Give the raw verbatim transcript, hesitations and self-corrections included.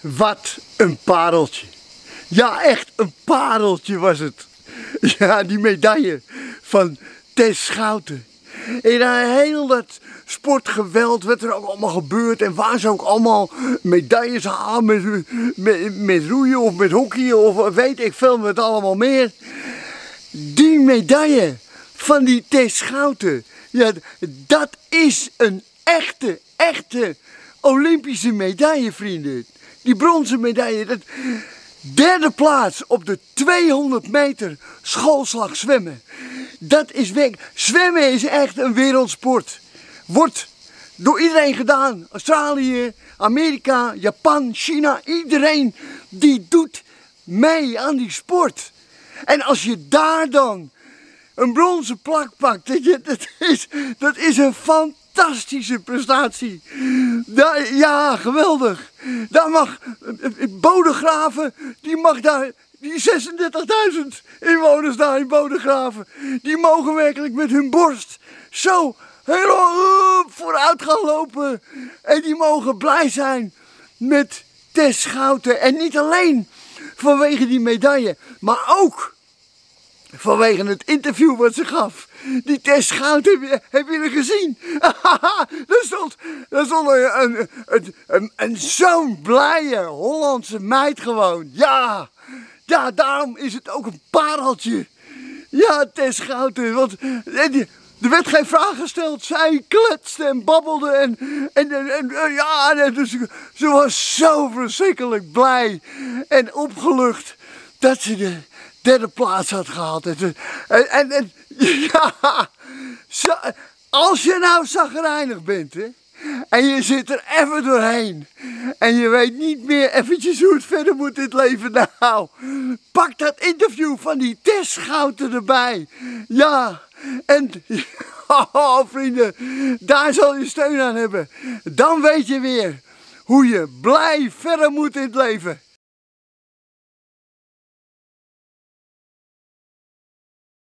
Wat een pareltje. Ja, echt een pareltje was het. Ja, die medaille van Tess Schouten. En heel dat sportgeweld, wat er ook allemaal gebeurt en waar ze ook allemaal medailles halen met, met, met roeien of met hockey of weet ik veel met allemaal meer. Die medaille van die Tess Schouten, ja, dat is een echte, echte Olympische medaille, vrienden. Die bronzen medaille, dat derde plaats op de tweehonderd meter schoolslag zwemmen. Dat is weg. Zwemmen is echt een wereldsport. Wordt door iedereen gedaan. Australië, Amerika, Japan, China. Iedereen die doet mee aan die sport. En als je daar dan een bronzen plak pakt, dat is, dat is een fantastische prestatie. Ja, geweldig. Daar mag Bodegraven, die mag daar, die zesendertigduizend inwoners daar in Bodegraven, die mogen werkelijk met hun borst zo heel vooruit gaan lopen. En die mogen blij zijn met Tess Schouten. En niet alleen vanwege die medaille, maar ook vanwege het interview wat ze gaf. Die Tess Schouten, heb, heb je er gezien? Daar stond, daar stond een, een, een, een, een zo'n blije Hollandse meid gewoon. Ja, ja, daarom is het ook een pareltje. Ja, Tess Schouten, want er werd geen vraag gesteld. Zij kletste en babbelde en, en, en, en ja, en, dus, ze was zo verschrikkelijk blij en opgelucht dat ze de derde plaats had gehaald. En, en, en ja, zo, als je nou chagrijnig bent, hè, en je zit er even doorheen en je weet niet meer eventjes hoe het verder moet in het leven, nou, pak dat interview van die Tess Schouten erbij. Ja, en oh, vrienden, daar zal je steun aan hebben. Dan weet je weer hoe je blij verder moet in het leven.